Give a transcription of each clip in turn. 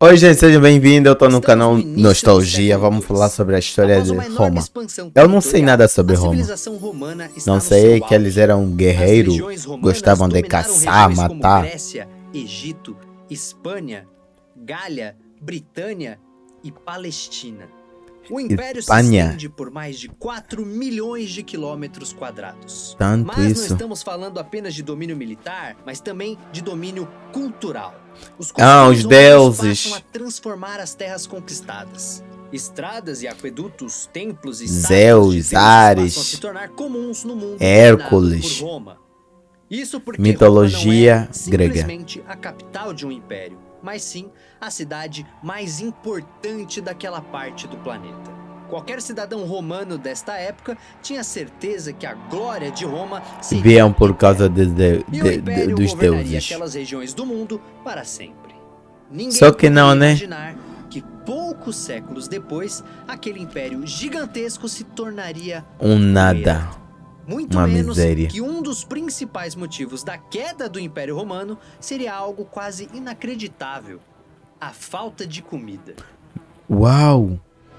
Oi gente, sejam bem-vindos, eu tô no canal Nostalgia, vamos falar sobre a história de Roma. Eu não sei nada sobre Roma. Não sei que eles eram guerreiros, gostavam de caçar, matar. Grécia, Egito, Espanha, Gália, Britânia e Palestina. O império se estende por mais de 4 milhões de quilômetros quadrados. Tanto mas isso? Não estamos falando apenas de domínio militar, mas também de domínio cultural. Os deuses passam a transformar as terras conquistadas. Estradas e aquedutos, templos e Zeus, Ares, passam a se tornar comuns no mundo Hércules, por Roma. Isso porque mitologia Roma não é grega. Simplesmente a capital de um império, mas sim a cidade mais importante daquela parte do planeta. Qualquer cidadão romano desta época tinha certeza que a glória de Roma viam por causa dos deuses. Aquelas regiões do mundo para sempre. Ninguém Só que não, né? Imaginar que poucos séculos depois, aquele império gigantesco se tornaria nada. Muito Uma menos miséria. que um dos principais motivos da queda do Império Romano seria algo quase inacreditável: a falta de comida. Uau!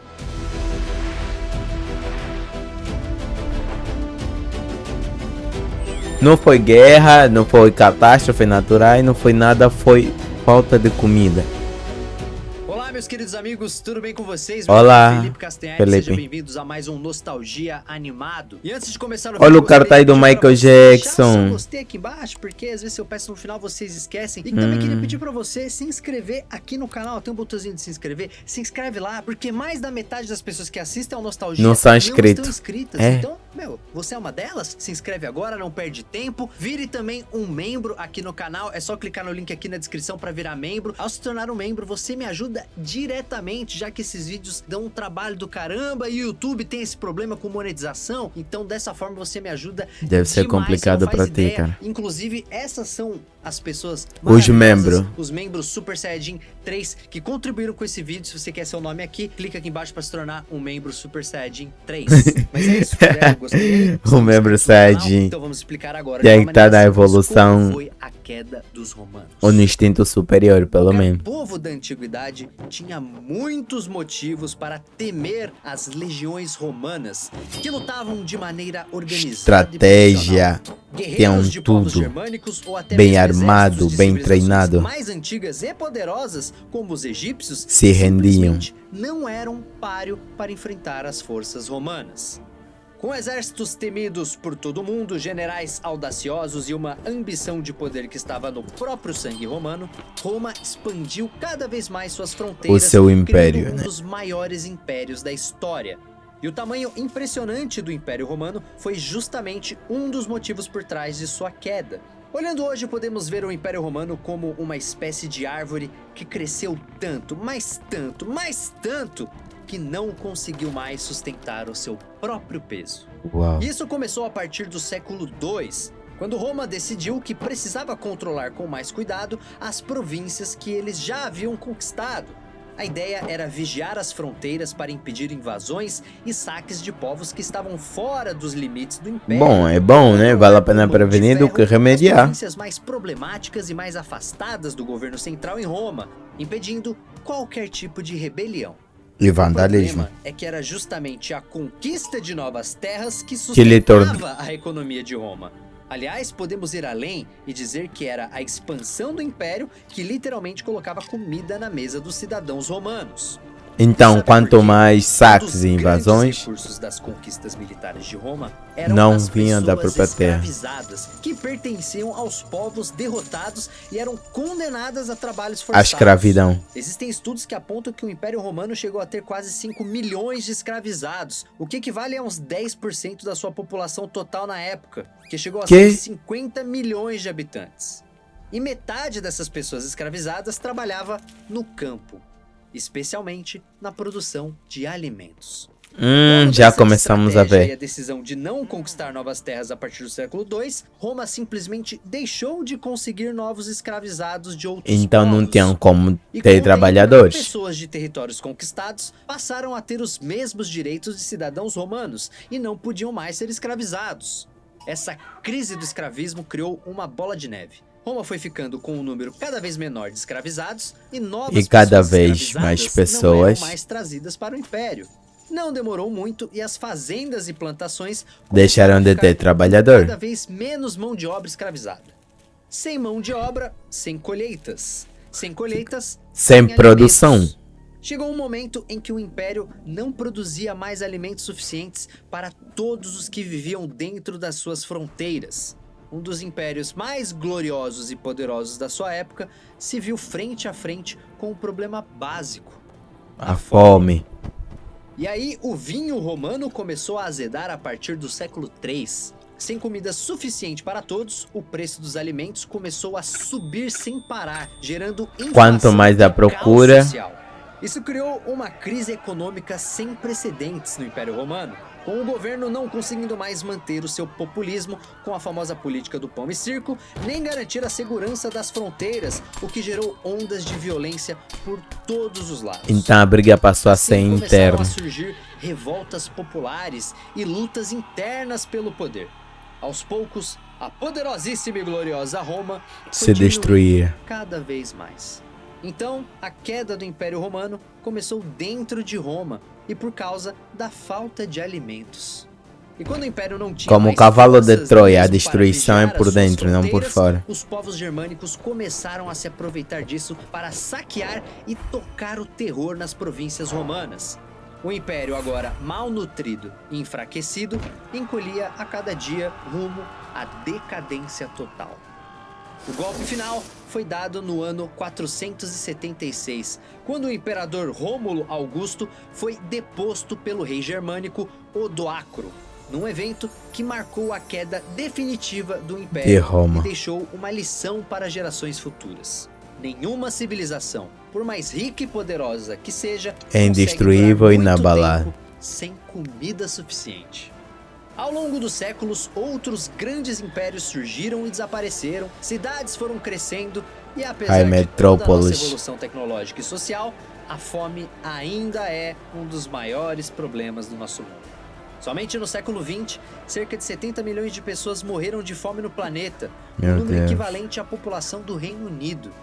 Não foi guerra, não foi catástrofe natural, não foi nada, foi falta de comida. Olá, meus queridos amigos, tudo bem com vocês? Olá, Felipe Castanhari, Felipe. Sejam bem-vindos a mais um Nostalgia Animado. E antes de começar Olha o cartaz do Michael Jackson. Eu gostei aqui embaixo, porque às vezes eu peço no final vocês esquecem. E também queria pedir pra você se inscrever aqui no canal. Tem um botãozinho de se inscrever. Se inscreve lá, porque mais da metade das pessoas que assistem ao Nostalgia não são estão inscritas. É. Então, você é uma delas? Se inscreve agora, não perde tempo. Vire também um membro aqui no canal. É só clicar no link aqui na descrição pra virar membro. Ao se tornar um membro, você me ajuda diretamente, já que esses vídeos dão um trabalho do caramba e o YouTube tem esse problema com monetização. Então, dessa forma, você me ajuda. Deve ser demais, complicado pra ti, cara. Inclusive, essas são as pessoas Os membros. Os membros Super Saiyajin 3 que contribuíram com esse vídeo. Se você quer seu nome aqui, clica aqui embaixo para se tornar um membro Super Saiyajin 3. Mas é isso, galera. Gostei. O membro Saiyajin. Então vamos explicar agora. E aí que tá na evolução. Como foi a queda dos romanos. Ou no instinto superior, pelo menos. O povo da antiguidade tinha muitos motivos para temer as legiões romanas, que lutavam de maneira organizada. Estratégia. Tinham tudo. Bem armado, bem treinado. Mais antigas e poderosas, como os egípcios, se rendiam. Não eram páreo para enfrentar as forças romanas. Com exércitos temidos por todo mundo, generais audaciosos e uma ambição de poder que estava no próprio sangue romano, Roma expandiu cada vez mais suas fronteiras, o seu império, criando um dos maiores impérios da história. E o tamanho impressionante do Império Romano foi justamente um dos motivos por trás de sua queda. Olhando hoje, podemos ver o Império Romano como uma espécie de árvore que cresceu tanto, mas tanto, mas tanto, que não conseguiu mais sustentar o seu próprio peso. Uau. Isso começou a partir do século II, quando Roma decidiu que precisava controlar com mais cuidado as províncias que eles já haviam conquistado. A ideia era vigiar as fronteiras para impedir invasões e saques de povos que estavam fora dos limites do império. Bom, é bom, né? Vale a pena prevenir do que remediar. As províncias mais problemáticas e mais afastadas do governo central em Roma, impedindo qualquer tipo de rebelião. E vandalismo. O problema é que era justamente a conquista de novas terras que sustentava a economia de Roma. Aliás, podemos ir além e dizer que era a expansão do império que literalmente colocava comida na mesa dos cidadãos romanos. Então, quanto mais saques e invasões, os recursos das conquistas militares de Roma eram não as vinham da própria terra, escravizadas, que pertenciam aos povos derrotados e eram condenadas a trabalhos forçados. A escravidão. Existem estudos que apontam que o Império Romano chegou a ter quase 5 milhões de escravizados, o que equivale a uns 10% da sua população total na época, que chegou a ser 50 milhões de habitantes. E metade dessas pessoas escravizadas trabalhava no campo, especialmente na produção de alimentos. Já começamos a ver. E a decisão de não conquistar novas terras a partir do século II, Roma simplesmente deixou de conseguir novos escravizados de outros povos. Então não tinham como ter trabalhadores. Pessoas de territórios conquistados passaram a ter os mesmos direitos de cidadãos romanos e não podiam mais ser escravizados. Essa crise do escravismo criou uma bola de neve. Roma foi ficando com um número cada vez menor de escravizados e novas E cada pessoas vez mais escravizadas pessoas não eram mais trazidas para o Império. Não demorou muito e as fazendas e plantações deixaram de ter trabalhador. cada vez menos mão de obra escravizada. Sem mão de obra, sem colheitas. Sem colheitas, Sem produção. alimentos. Chegou um momento em que o Império não produzia mais alimentos suficientes para todos os que viviam dentro das suas fronteiras. Um dos impérios mais gloriosos e poderosos da sua época se viu frente a frente com um problema básico: A fome. E aí, o vinho romano começou a azedar a partir do século III. Sem comida suficiente para todos, o preço dos alimentos começou a subir sem parar, gerando inflação Quanto mais a e caos procura, social. Isso criou uma crise econômica sem precedentes no Império Romano, com o governo não conseguindo mais manter o seu populismo com a famosa política do pão e circo, nem garantir a segurança das fronteiras, o que gerou ondas de violência por todos os lados. então a briga passou a ser Assim começaram interna. a surgir revoltas populares e lutas internas pelo poder. Aos poucos, a poderosíssima e gloriosa Roma Se foi diminuindo destruía. cada vez mais. Então, a queda do Império Romano começou dentro de Roma e por causa da falta de alimentos. E quando o Império não tinha Como o mais cavalo de forças Troia, a mesmo para destruição é vigiar por as suas dentro, não por fronteiras, fora. os povos germânicos começaram a se aproveitar disso para saquear e tocar o terror nas províncias romanas. O Império, agora mal nutrido e enfraquecido, encolhia a cada dia rumo à decadência total. O golpe final foi dado no ano 476, quando o imperador Rômulo Augusto foi deposto pelo rei germânico Odoacro, num evento que marcou a queda definitiva do De Império Roma. e deixou uma lição para gerações futuras. Nenhuma civilização, por mais rica e poderosa que seja, É consegue indestruível durar e muito inabalável. tempo sem comida suficiente. Ao longo dos séculos, outros grandes impérios surgiram e desapareceram, cidades foram crescendo e apesar Ai, de toda a nossa metrópolis. evolução tecnológica e social, a fome ainda é um dos maiores problemas do nosso mundo. Somente no século XX, cerca de 70 milhões de pessoas morreram de fome no planeta, Meu um número Deus. equivalente à população do Reino Unido.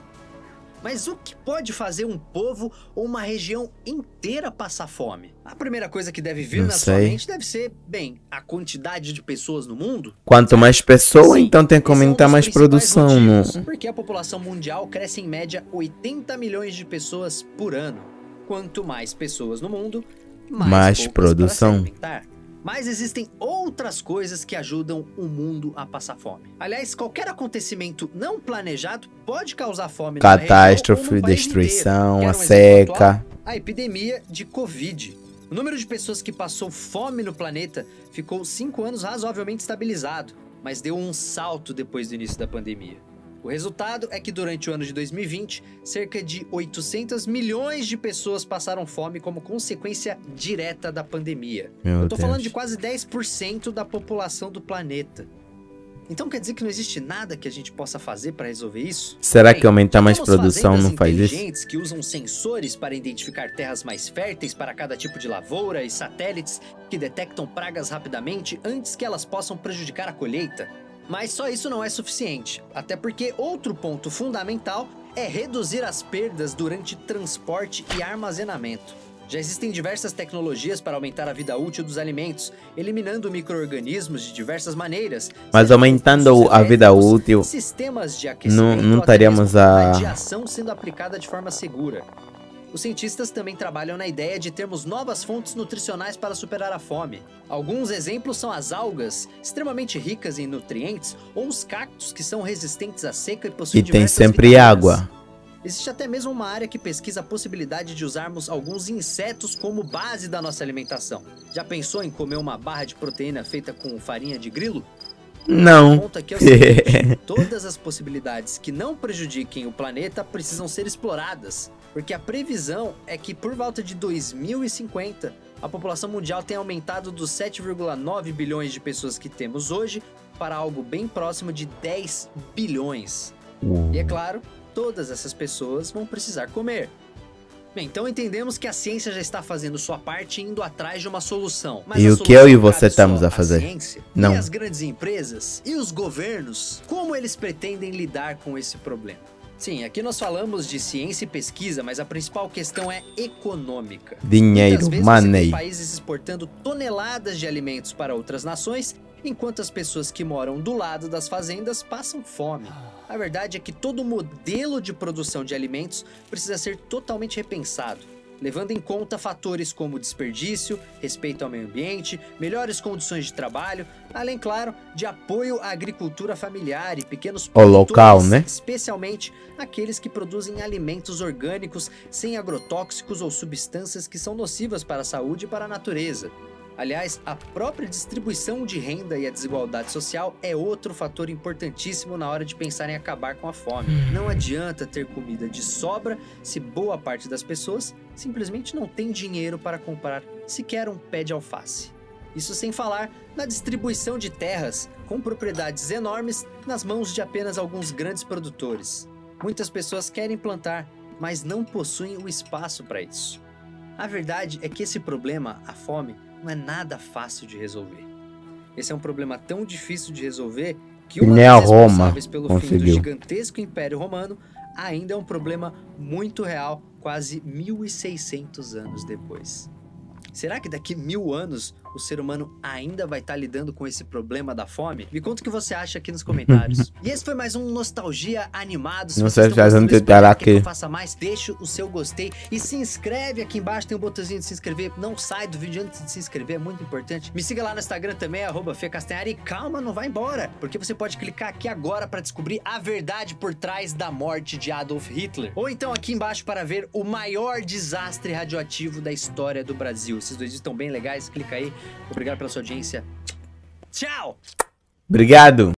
Mas o que pode fazer um povo ou uma região inteira passar fome? A primeira coisa que deve vir Não na sua sei. mente deve ser, bem, a quantidade de pessoas no mundo. Quanto mais pessoa, Sim, então tem que esse é um aumentar dos mais principais produção. motivos, No... Porque a população mundial cresce em média 80 milhões de pessoas por ano. Quanto mais pessoas no mundo, Mais poucas produção. para se alimentar. Mas existem outras coisas que ajudam o mundo a passar fome. Aliás, qualquer acontecimento não planejado pode causar fome numa região ou Catástrofe, num país destruição, inteiro. a Quer um exemplo atual? seca. A epidemia de Covid. O número de pessoas que passou fome no planeta ficou 5 anos razoavelmente estabilizado, mas deu um salto depois do início da pandemia. O resultado é que durante o ano de 2020, cerca de 800 milhões de pessoas passaram fome como consequência direta da pandemia. Meu Eu tô falando Deus. de quase 10% da população do planeta. Então quer dizer que não existe nada que a gente possa fazer para resolver isso? Será Bem, que aumentar mais temos produção fazendas não faz isso? inteligentes que usam sensores para identificar terras mais férteis para cada tipo de lavoura e satélites que detectam pragas rapidamente antes que elas possam prejudicar a colheita. Mas só isso não é suficiente, até porque outro ponto fundamental é reduzir as perdas durante transporte e armazenamento. Já existem diversas tecnologias para aumentar a vida útil dos alimentos, eliminando micro-organismos de diversas maneiras. Mas seja aumentando com recursos a vida elétricos, útil, sistemas de aquecimento não ou até estaríamos mesmo a- radiação sendo aplicada de forma segura. Os cientistas também trabalham na ideia de termos novas fontes nutricionais para superar a fome. Alguns exemplos são as algas, extremamente ricas em nutrientes, ou os cactos, que são resistentes à seca e possuem e tem diversas sempre vitaminas. água. Existe até mesmo uma área que pesquisa a possibilidade de usarmos alguns insetos como base da nossa alimentação. Já pensou em comer uma barra de proteína feita com farinha de grilo? O Não. ponto aqui é o seguinte: todas as possibilidades que não prejudiquem o planeta precisam ser exploradas, porque a previsão é que por volta de 2050 a população mundial tenha aumentado dos 7,9 bilhões de pessoas que temos hoje para algo bem próximo de 10 bilhões. E é claro, todas essas pessoas vão precisar comer. Bem, então entendemos que a ciência já está fazendo sua parte indo atrás de uma solução. Mas e o que eu e você estamos a fazer? Ciência, não. E as grandes empresas e os governos, como eles pretendem lidar com esse problema? Sim, aqui nós falamos de ciência e pesquisa, mas a principal questão é econômica. Dinheiro, money. Você tem países exportando toneladas de alimentos para outras nações, enquanto as pessoas que moram do lado das fazendas passam fome. A verdade é que todo o modelo de produção de alimentos precisa ser totalmente repensado, levando em conta fatores como desperdício, respeito ao meio ambiente, melhores condições de trabalho, além, claro, de apoio à agricultura familiar e pequenos produtores, local, né? Especialmente aqueles que produzem alimentos orgânicos sem agrotóxicos ou substâncias que são nocivas para a saúde e para a natureza. Aliás, a própria distribuição de renda e a desigualdade social é outro fator importantíssimo na hora de pensar em acabar com a fome. Não adianta ter comida de sobra se boa parte das pessoas simplesmente não tem dinheiro para comprar sequer um pé de alface. Isso sem falar na distribuição de terras com propriedades enormes nas mãos de apenas alguns grandes produtores. Muitas pessoas querem plantar, mas não possuem o espaço para isso. A verdade é que esse problema, a fome, não é nada fácil de resolver. Esse é um problema tão difícil de resolver que uma das responsáveis pelo fim do gigantesco Império Romano ainda é um problema muito real, quase 1.600 anos depois. Será que daqui 1000 anos o ser humano ainda vai estar lidando com esse problema da fome? Me conta o que você acha aqui nos comentários. E esse foi mais um Nostalgia Animado. Se você quer que eu faça mais, deixa o seu gostei e se inscreve aqui embaixo, tem um botãozinho de se inscrever. Não sai do vídeo antes de se inscrever, é muito importante. Me siga lá no Instagram também, @FeCastanhari. E calma, não vai embora, porque você pode clicar aqui agora para descobrir a verdade por trás da morte de Adolf Hitler. Ou então aqui embaixo para ver o maior desastre radioativo da história do Brasil. Esses dois estão bem legais, clica aí. Obrigado pela sua audiência. Tchau! Obrigado!